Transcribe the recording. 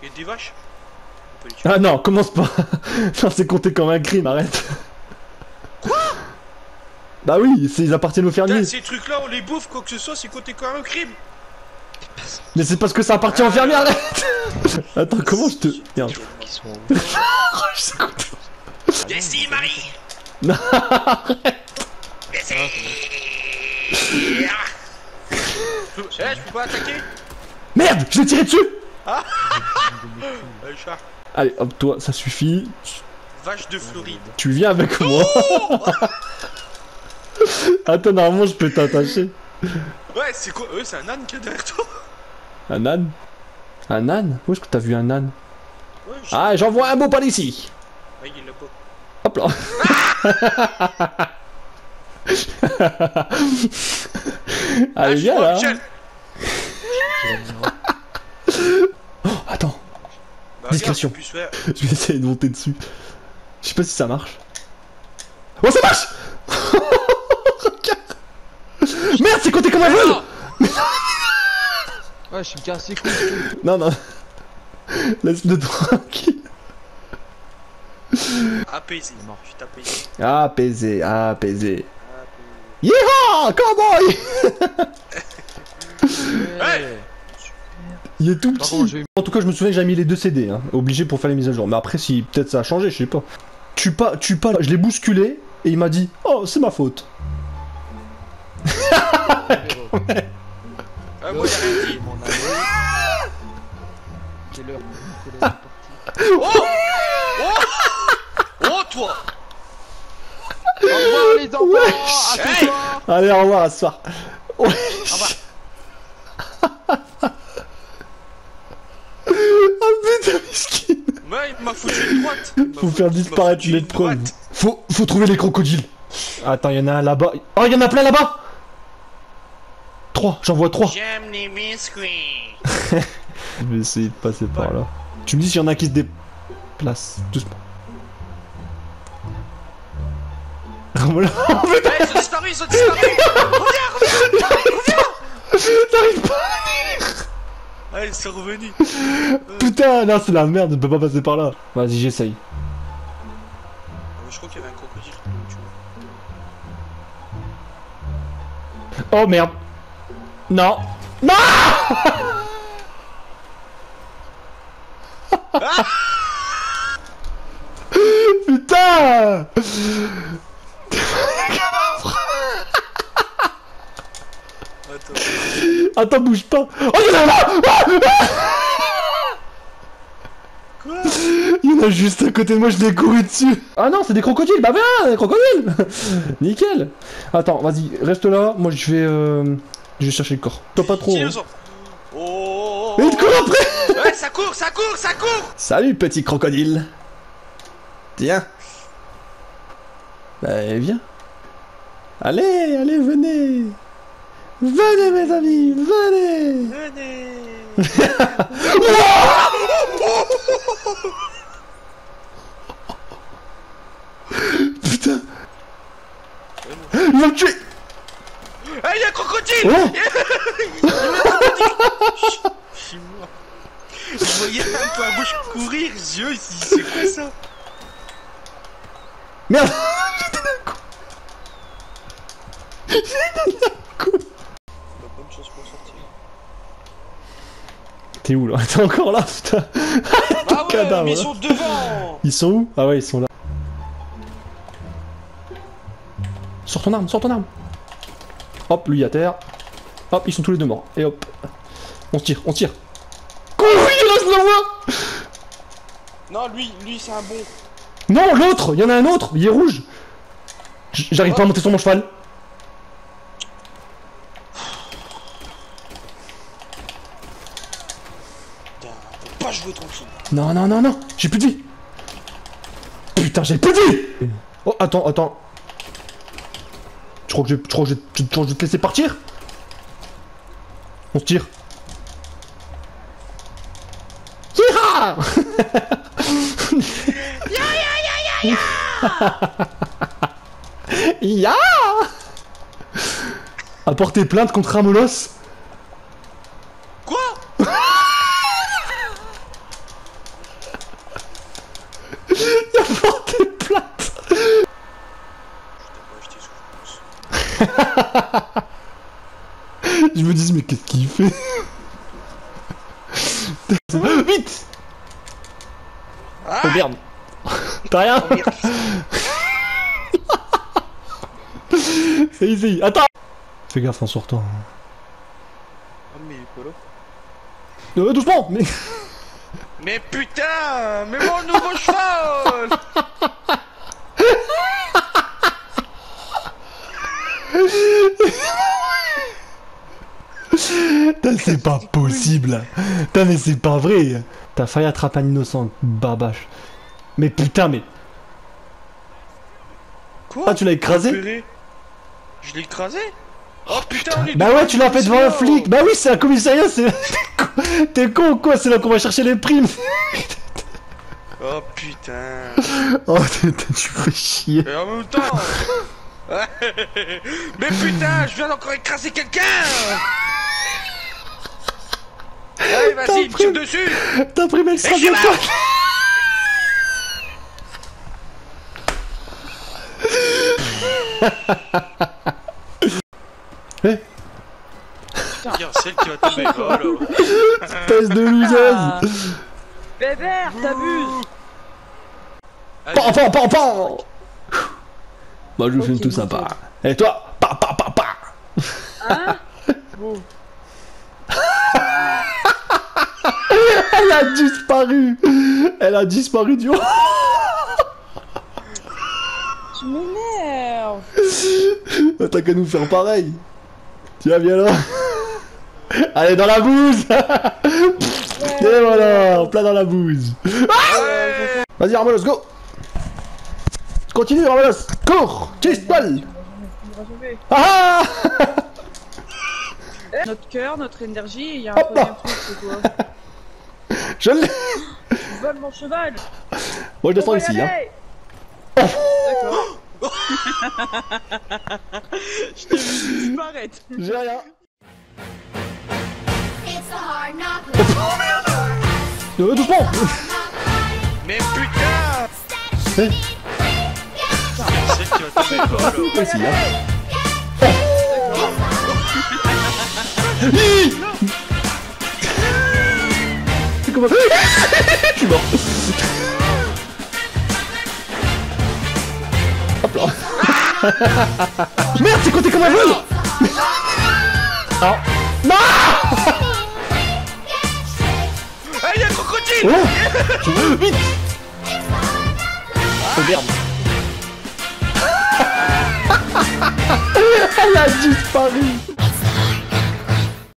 Il y a des vaches. On peut les tuer. Ah non, commence pas. Non, c'est compté comme un crime, arrête. Quoi? Bah oui, ils appartiennent aux fermiers. Ces trucs-là, on les bouffe, quoi que ce soit, c'est compté comme un crime. Mais c'est parce que ça appartient aux fermiers, arrête. Attends, comment je te... Merde. Qui sont où? Je sais quoi. Dessie, Marie. Non, arrête. Dessie. Je peux pas attaquer. Merde, je l'ai tiré dessus. Chat. Allez, hop, toi, ça suffit. Vache de Floride. Tu viens avec moi. Attends, normalement, je peux t'attacher. Ouais, c'est quoi? C'est un âne qui est derrière toi. Un âne? Un âne? Où est-ce que t'as vu un âne? Ouais, Ah, j'en vois un beau par ici. Ah, il est là-bas. Hop là. Allez, viens là. Michel. Oh, attends, Bah, discrétion. regarde, tu puisses faire. Je vais essayer de monter dessus. Je sais pas si ça marche. Oh, ça marche. Regarde. Merde, c'est compté comme un vol. Ouais, je suis cassé couille. Non, non. Laisse-le tranquille. Apaisé. Je suis apaisé. Apaisé, apaisé. Yeehaw, cowboy. Hey. Il est tout Par contre, petit. En tout cas, je me souviens que j'avais mis les 2 CD, hein, obligé pour faire les mises à jour. Mais après, si peut-être ça a changé, je sais pas. Tue pas, je l'ai bousculé et il m'a dit « Oh, c'est ma faute. » Ah, moi, y'a rien dit. Mon ami. C'est l'heure. Oh. Oh, toi. Au revoir les enfants. À ce Hey. soir. Allez, au revoir à ce soir. Ouais. Au revoir. Oh putain, miskin. Ouais, il m'a foutu une droite. Faut faire disparaître les preuves. Faut trouver les crocodiles. Attends, il y en a un là-bas. Oh, il y en a plein là-bas. 3, j'en vois 3. J'aime les biscuits. Je vais essayer de passer par là. Tu me dis s'il y en a qui se déplacent. Doucement. Voilà. Hey, ils ont disparu, ils ont disparu. Reviens. T'arrives pas. Allez, c'est revenu. Putain, non, c'est la merde, je peux pas passer par là. Vas-y, j'essaye. Je crois qu'il y avait un crocodile. Tu vois. Oh merde. Non. Non. Putain. Attends, bouge pas. Oh, il y en a là. Quoi? Il y en a juste à côté de moi, je l'ai couru dessus. Ah non, c'est des crocodiles. Bah viens, des crocodiles. Nickel. Attends, vas-y, reste là. Moi, je vais chercher le corps. Toi pas trop. Hein. Oh. Et il court après. Ouais, ça court. Salut, petit crocodile. Tiens. Bah, viens. Allez, allez, venez. Venez, mes amis, venez. Putain. Il va me tuer. Hey, y'a un crocodile. Oh. Je suis mort. Je voyais un peu à bouche courir, yeux, c'est quoi ça? Merde. J'ai donné un coup. Bonne chance pour sortir. T'es où là? T'es encore là, putain. Ah ouais, cadavre, mais ils là. sont devant. Ils sont où? Ah ouais, ils sont là. Sors ton arme, sors ton arme. Hop, lui à terre. Hop, ils sont tous les deux morts. Et hop. On se tire, on se tire. Oui, là, je le vois. Non, lui c'est un bon. Non, l'autre, il y en a un autre, il est rouge. J'arrive pas à monter sur mon cheval. Putain, faut pas jouer tranquille. Non, non, non, non, j'ai plus de vie. Putain, j'ai plus de vie. Oh, attends, attends. Tu crois que je vais te laisser partir? On se tire. Tira. Ya. A porté plainte contre Ramolos. Quoi? Je me dis, mais qu'est-ce qu'il fait? Vite! Ah, Oh merde! T'as rien? oh, merde. C'est easy, attends! Fais gaffe en sortant. Oh, mais il est pas là. Doucement! Mais... Mais putain, mais mon nouveau cheval. Putain, c'est pas possible! Putain, mais c'est pas vrai! T'as failli attraper un innocent, barbache. Mais putain, mais... Quoi? Ah, tu l'as écrasé? Repéré. Je l'ai écrasé? Oh putain, on est Bah devant ouais, tu l'as fait devant un commissariat. flic! Bah oui, c'est un commissariat, c'est... T'es con ou quoi? C'est là qu'on va chercher les primes! Oh putain. Oh, tu fais chier! Et en même temps. Mais putain, je viens d'encore écraser quelqu'un. Allez, vas-y, T'as tire pris- dessus. T'as pris extra Et j'ai bientôt! Eh, Regarde, celle qui va tomber. Voilà. espèce de loseuse! Bébert, t'abuses. Allez, Pan, pan, pan, pan! Bah, je vous filme Ok, tout nickel. sympa. Et toi? Pa, pa, pa, pa! Hein? Bon. Elle a disparu! Elle a disparu du haut! Tu m'énerves. T'as qu'à nous faire pareil! Tiens, viens là! Allez, dans la bouse! Et voilà! En plein dans la bouse! Vas-y, Armelos, go! Continue, Armelos! Cours! Tire-balle! Ah! Notre cœur, notre énergie, il y a un Hop là. troisième truc, c'est quoi? Je l'ai! Vole mon cheval. Moi, je descends On va y ici, hein! aller. D'accord. Je t'ai vu disparaître. J'ai rien! It's a hard knock life. Doucement! mais putain. Eh, Celle qui va tomber. Voilà. moi aussi, hein! C'est comment ça? Je suis mort! Hop là! Merde, c'est compté comme un vol! Ah! Non! Ah, il y a un crocodile. Oh! Vite! Oh merde! Elle a disparu!